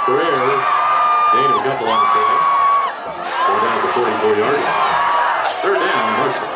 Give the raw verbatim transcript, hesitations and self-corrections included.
Ferrer, gain of a couple on the play. We're down to the forty-four yard line. Third down, Marshall.